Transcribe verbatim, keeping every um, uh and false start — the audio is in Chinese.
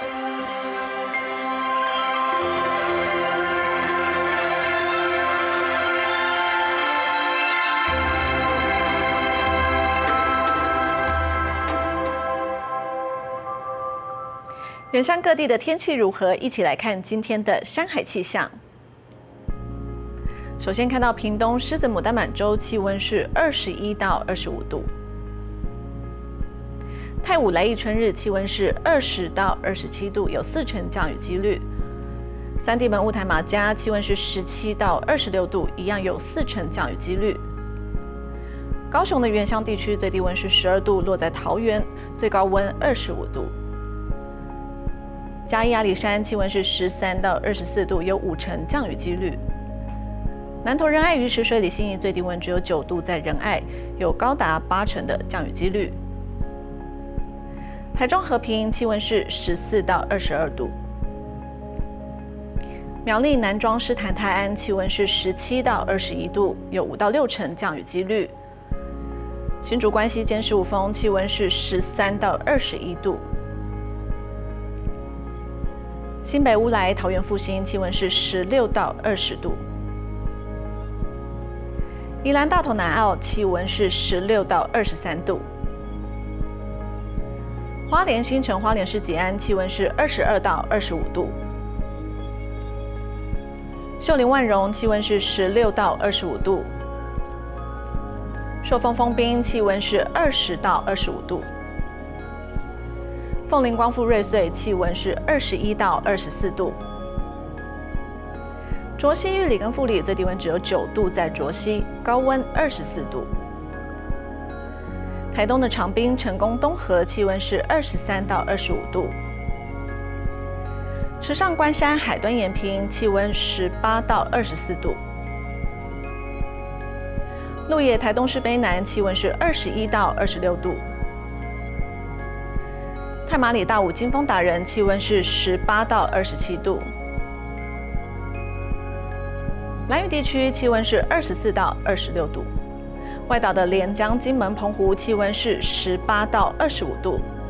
远山各地的天气如何？一起来看今天的山海气象。首先看到屏东狮子牡丹满洲，气温是二十一到二十五度；太武来义春日，气温是二十到二十七度，有四成降雨几率；三地门雾台马家，气温是十七到二十六度，一样有四成降雨几率。高雄的原乡地区最低温是十二度，落在桃园，最高温二十五度。嘉义阿里山气温是十三到二十四度，有五成降雨几率。南投仁爱鱼池水里信义最低温只有九度，在仁爱有高达八成的降雨几率。台中和平气温是十四到二十二度。苗栗南庄狮潭泰安气温是十七到二十一度，有五到六成降雨几率。新竹关西尖十五峰气温是十三到二十一度。新北乌来桃园复兴气温是十六到二十度。宜兰大同南澳气温是十六到二十三度。花莲新城花莲市吉安气温是二十二到二十五度。秀林万荣气温是十六到二十五度。寿丰丰滨气温是二十到二十五度。凤林光复瑞穗气温是二十一到二十四度。卓溪玉里跟富里最低温只有九度，在卓溪，高温二十四度。台东的长滨、成功、东河气温是二十三到二十五度。池上关山海端延平气温十八到二十四度。鹿野台东市卑南气温是二十一到二十六度。太麻里大武金峰达人气温是十八到二十七度。兰屿地区气温是二十四到二十六度。外岛的连江、金门、澎湖气温是十八到二十五度。